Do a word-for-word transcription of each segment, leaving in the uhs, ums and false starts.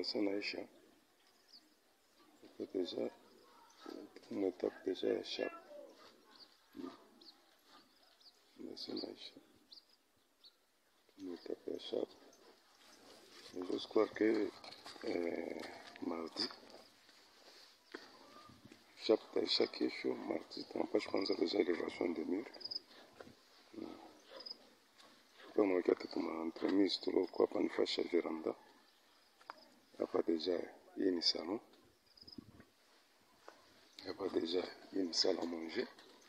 fondation naisha. Déjà une étape déjà échappe. Fondation naisha. Une étape échappe. Je crois que euh, mardi chaque chaque kesho mardi tunapasha kwanza déjà elevation de mur. Kama wakati tuma entremise tulikuwa hapa nifasha veranda. Hapa déjà hii ni salon. Hapa déjà hii ni salle à manger.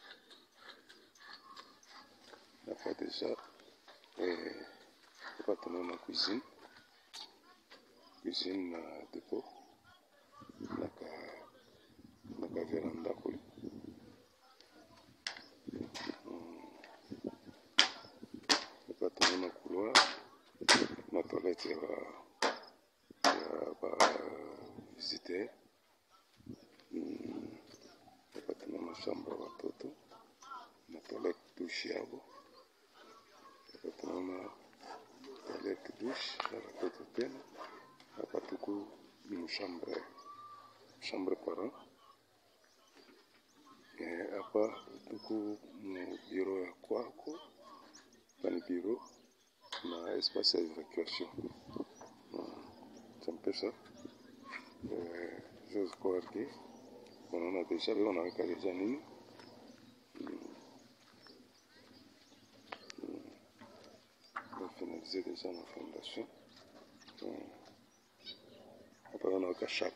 Hapa déjà eh hapa tunaona cuisine. Cuisine na dépôt. Na ka na ka veranda kule. Hapa tunaona couloir na toilette ya ya ba visiter. Hapa tunaona shamba watoto na toilette douche yao. Hapa tunaona toilette douche ya watoto tena. Hapa tuko ni chambre chambre parent. Eh hapa tuko mu bureau ya kwako. Dans le bureau na espace d'évacuation. C'est un peu ça. Euh, je crois que on a déjà on a déjà nini. On a finalisé déjà la fondation. Après on a un cachap.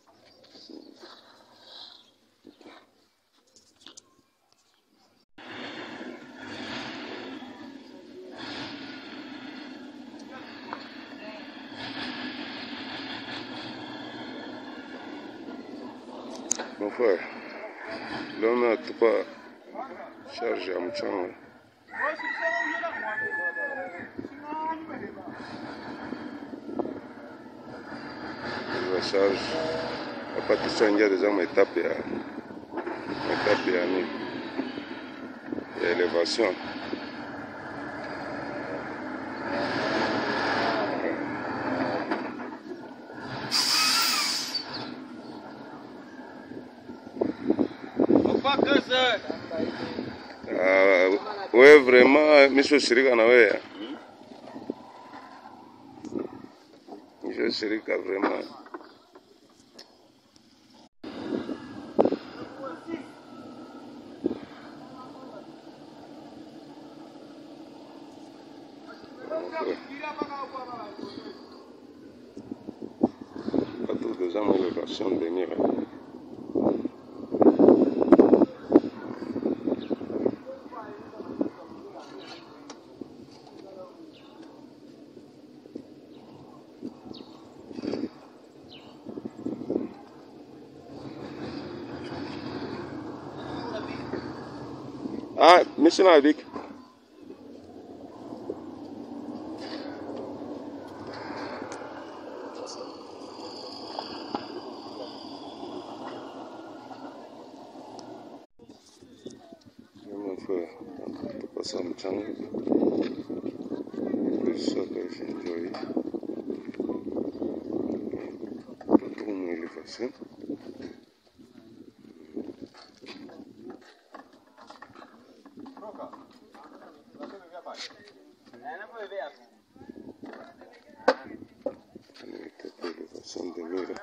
Mon frère, l'homme n'a pas chargé à mchanga. Il va charger. À partir de ça, il y a déjà une étape à étape à élévation. Uh, we vraiment misho shirika na wewe. Misho shirika vraiment. Pas tout déjà mon élévation de venir. Ah, monsieur Nadik. Mon frère, tu passes un channel. Je suis sûr que j'ai enjoyé. Tout le monde est facile. Son de mira.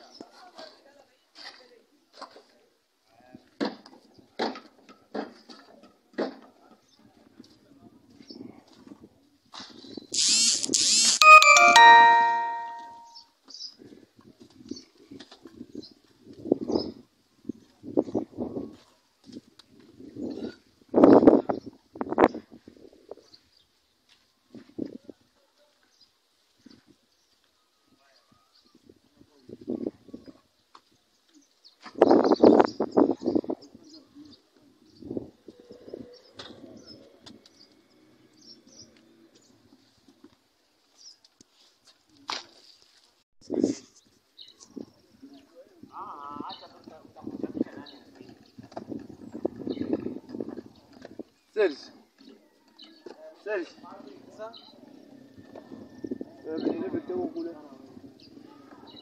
Serge. Serge. Ça? Euh, venez le mettre au couler.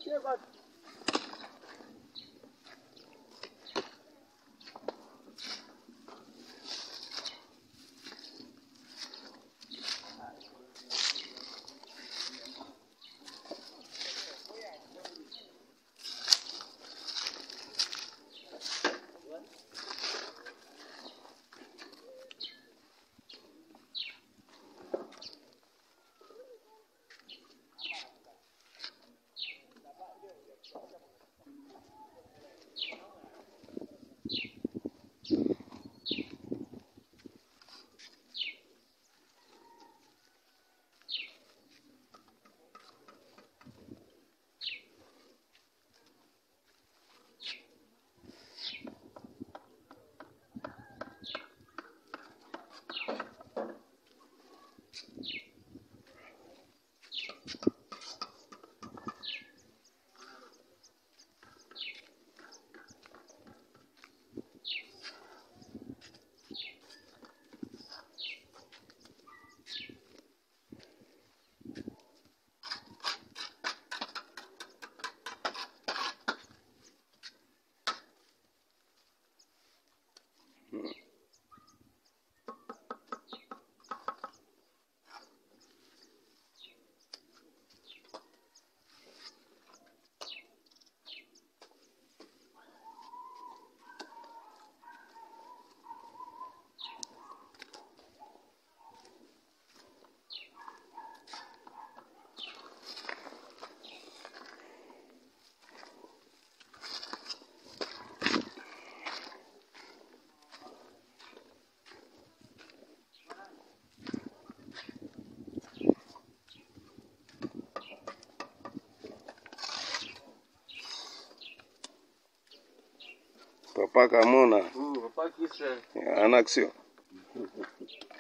Papa Kamona. Mm, papa qui c'est? En action.